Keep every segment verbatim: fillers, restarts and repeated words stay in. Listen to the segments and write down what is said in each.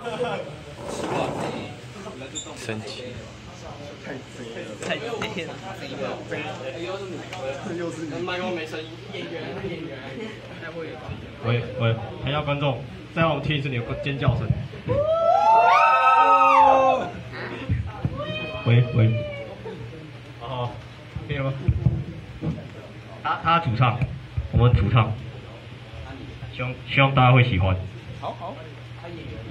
神奇。 太飞了，飞了，又是你。麦克风没声音，演员，演员，太会了。 喂喂，台下观众，再让我们听一次你的尖叫声。喂喂，哦，可以了吗？他他主唱，我们主唱，希望希望大家会喜欢。 好好。他演员。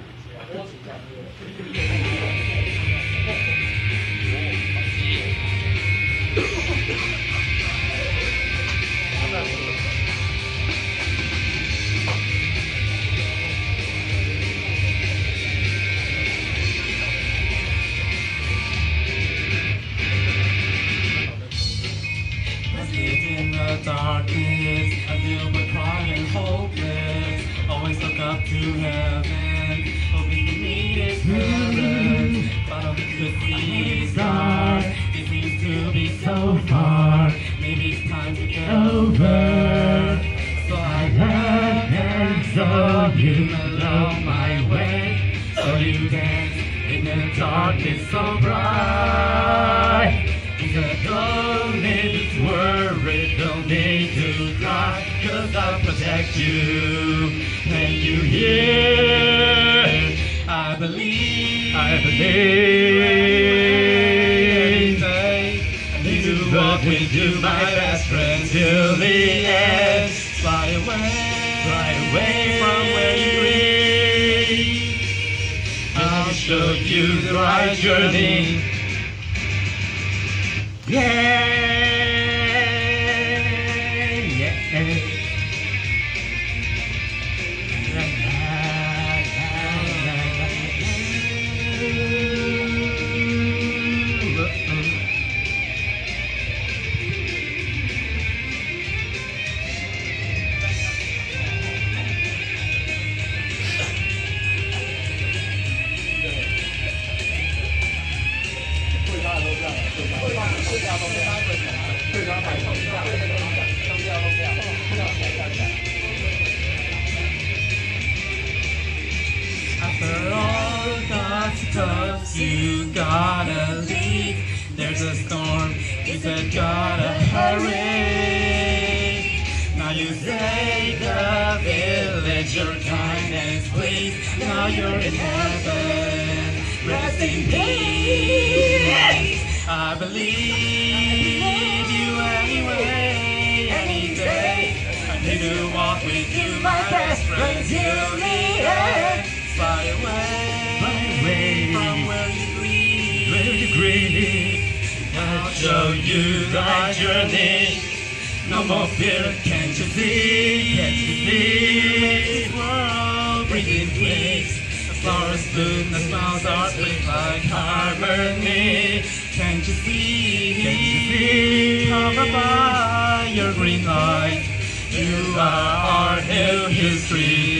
Darkness, I feel my crying hopeless. Always look up to heaven, hoping to meet its heaven. But I could see stars, it seems to be so far. Maybe it's time to get over. So I left and saw you along my way. So you dance in the darkness so bright. You said, don't need to worry, don't need to cry, 'cause I'll protect you. Can you hear? I believe, I believe. This is what we do, my best friend, till the end. Fly away, fly away from where you breathe. I'll show you the right journey. Yeah, yeah. After all God's stuff, you gotta leave. There's a storm, you said gotta hurry. Now you say the village, your kindness please. Now you're in heaven, rest in peace. I believe you anyway, any day. I need to walk with you, my best friend, till the end. Fly away, fly away from where you grieve, where you grieve. I'll show you the right journey. No more fear, can't you see? Can't you see? This world breathing peace. The flowers bloom, the smiles are split like harmony. Can't you see? Can't you see? Covered by your green light, you are our new history.